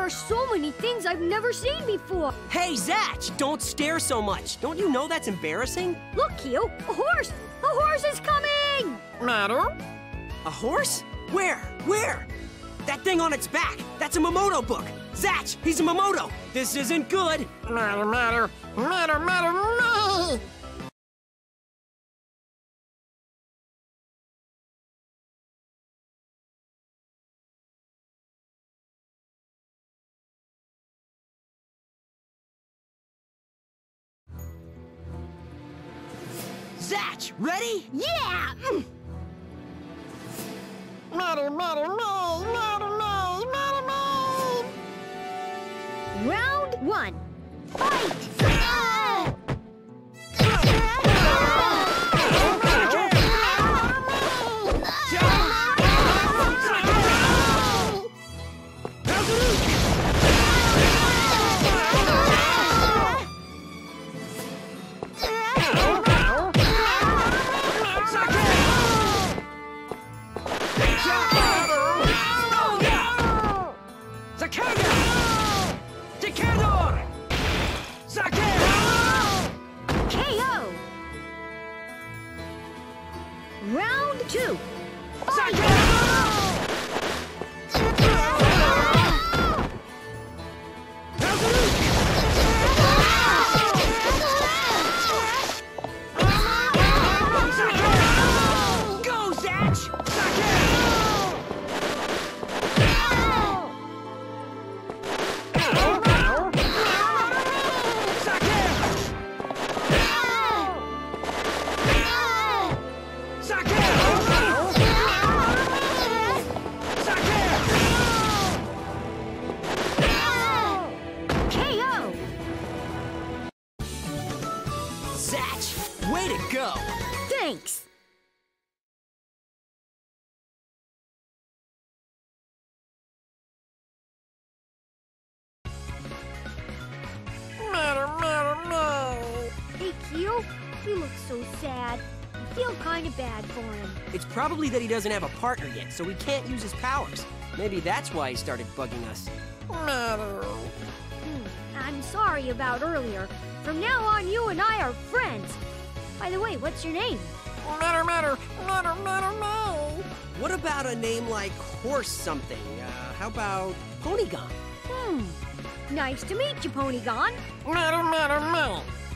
are so many things I've never seen before. Hey, Zatch, don't stare so much. Don't you know that's embarrassing? Look, Kyo, a horse! A horse is coming! Matter? A horse? Where? Where? That thing on its back. That's a Momoto book. Zatch, he's a Momoto. This isn't good. Matter. Me! Zatch, ready? Yeah! Matter, Round 1. Fight! KO! Round 2. Go, Zatch! KO! Zatch, way to go! Thanks! Hey, Kyo, he looks so sad. I feel kind of bad for him. It's probably that he doesn't have a partner yet, so he can't use his powers. Maybe that's why he started bugging us. I'm sorry about earlier. From now on, you and I are friends. By the way, what's your name? Matter. What about a name like Horse something? How about Ponygon? Nice to meet you, Ponygon. Matter.